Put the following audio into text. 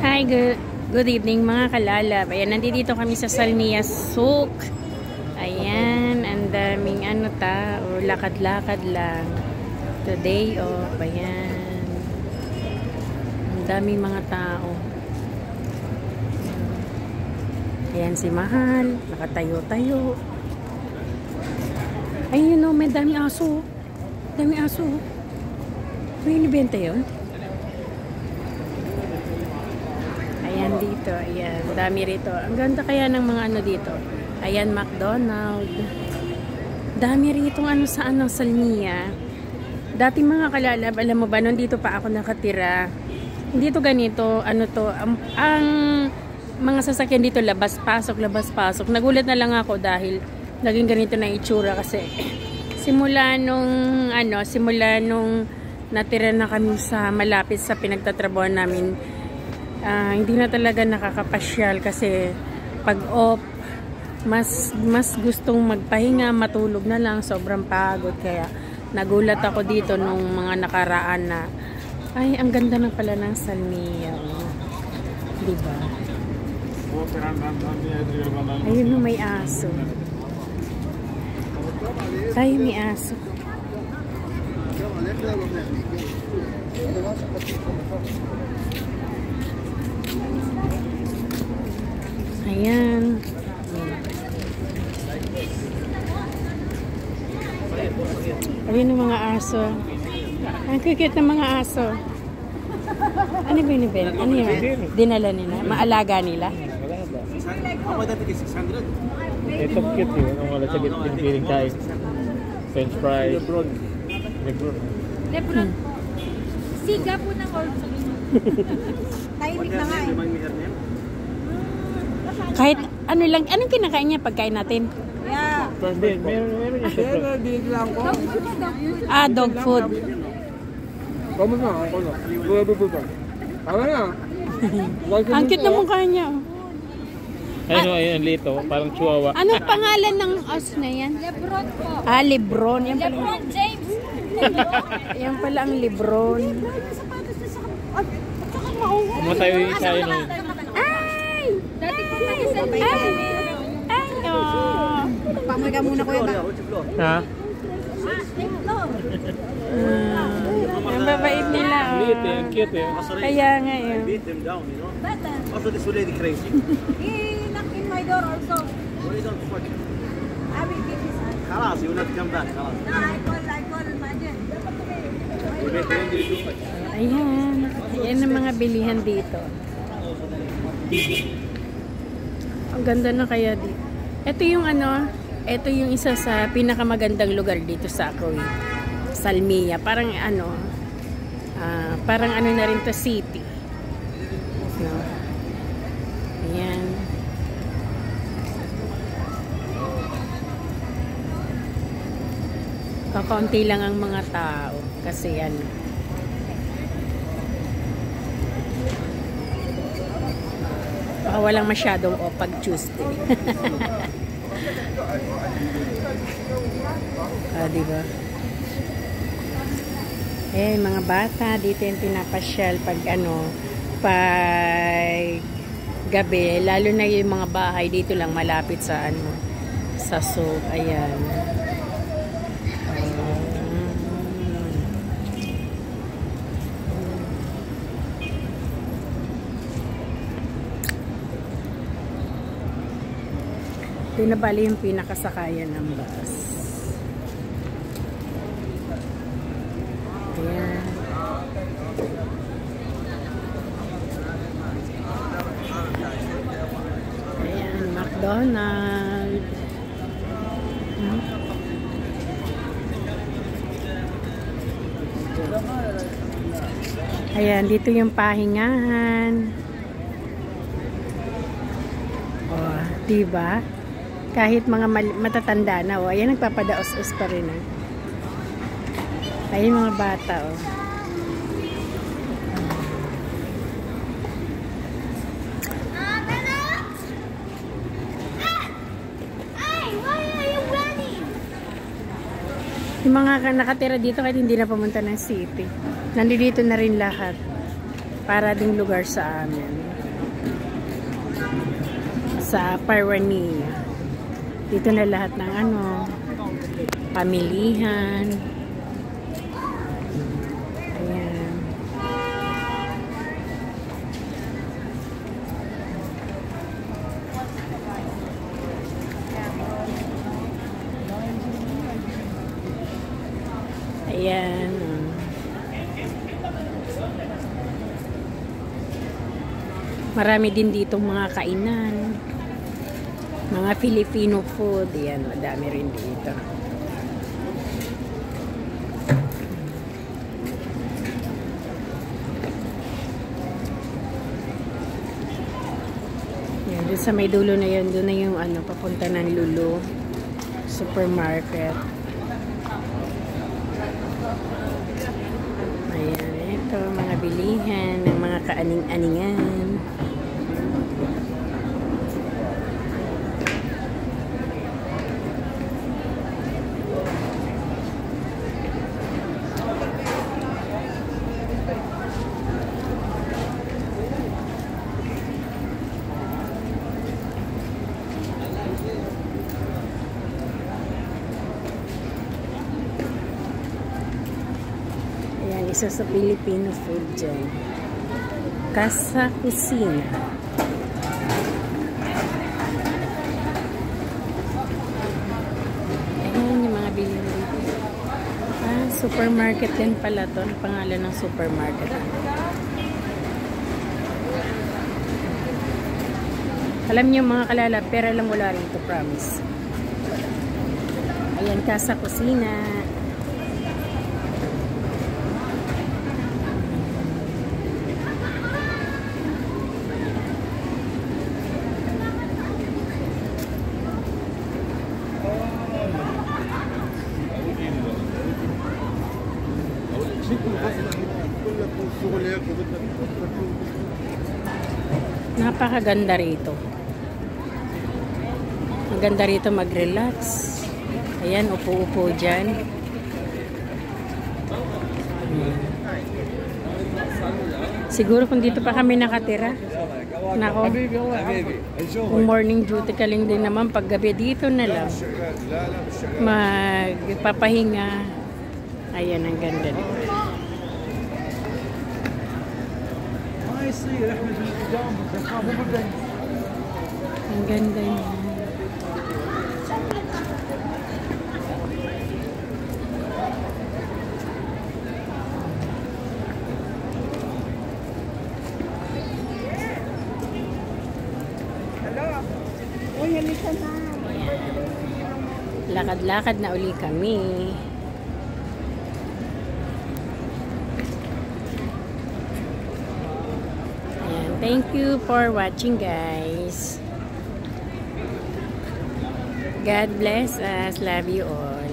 Hi, good evening mga kalalab. Ayan, nandito kami sa Salmiya Souk. Ayan, ang daming tao, lakad-lakad lang. Today off, ayan. Ang daming mga tao. Ayan si Mahal, nakatayo-tayo. Ayun o, may daming aso. Daming aso. May inibenta yun? Ayan dito, ayan, dami rito. Ang ganda kaya ng mga dito. Ayan, McDonald's. Dami rito sa Salmiya. Dati mga kalalab, alam mo ba, nung dito pa ako nakatira, dito ganito, ang mga sasakyan dito, labas-pasok. Nagulat na lang ako dahil naging ganito na itsura kasi simula nung natira na kami sa malapit sa pinagtatrabaho namin, hindi na talaga nakakapasyal kasi pag off mas gustong magpahinga, matulog na lang, sobrang pagod. Kaya nagulat ako dito nung mga nakaraan na ay, ang ganda na pala ng Salmiya, diba? Ayun, may aso. Tayo may aso. Ayan. Ayun ang mga aso. Ang cute ng mga aso. Ano ba yun? Ano yun? Dinala nila? Maalaga nila? Ito cute yun. Ang wala sa piling tayo. French fries. Lebron. Siga po ng old. Tahimik na nga eh. Kahit ano lang, anong kinakain niya pagkain natin? Yeah. Meron yung Dog food. Ang cute na mukha niya. Ayun, lito. Parang chihuahua. Anong pangalan ng os na yan? Lebron po. Lebron. Yan pala. Lebron James. Yan pala ang Lebron. Kumatayo yung isa yun. Ay! Dati po nag-selfie kami. Ay, oh. Pamoy ka muna, kuya. Ha? Ang babait nila. Liit eh. Ang cute eh. Kaya nga yun. Also, this lady crazy. He knocked in my door also. What is on fuck? I will give his hand. خلاص you will not come back. خلاص. No, I call Majid. Ayan. Ayan ang mga bilihan dito. Ang ganda na kaya dito. Ito yung ito yung isa sa pinakamagandang lugar dito sa Kuwait. Salmiya. Parang parang na rin to city. No? Ayan. Kakaunti lang ang mga tao kasi walang masyadong pag Tuesday. Diba? Mga bata dito yung pinapasyal pag pag gabi, lalo na yung mga bahay dito lang malapit sa sa Souk. Ayan. Ito na bali yung pinakasakayan ng bus. Ayan. Ayan, McDonald's. Ayan, dito yung pahingahan. Oh, diba? Kahit mga matatanda na, ayan, nagpapadaos-os pa rin. Ayan mga bata, Yung mga nakatira dito kahit hindi na pumunta ng city, nandito na rin lahat para ding lugar sa amin. sa Parwania. Dito na lahat ng ano, pamilihan. Ayan. Ayan. Marami din ditong mga kainan. Mga Filipino food. Ayan, madami rin dito. Ayan, doon sa may dulo na yun, doon na yung ano, papunta ng Lulu Supermarket. Ayan, ito, mga bilihan ng mga kaaning-aningan. Isa sa Filipino food dyan. Casa Kusina. Ayan yung mga bilhin dito. Supermarket din pala to. Ang pangalan ng supermarket. Alam niyo mga kalala, pera lang wala rito, promise. Ayan, Casa Kusina. Napakaganda rito. Maganda rito mag-relax. Ayan, upo-upo dyan. Siguro kung dito pa kami nakatira. Nako, kung morning duty ka lang din naman, paggabi dito na lang. Magpapahinga. Ayan, ang ganda dito. Ang ganda niya. Lakad-lakad na uli kami. Ayan. Thank you for watching, guys. God bless us. Love you all.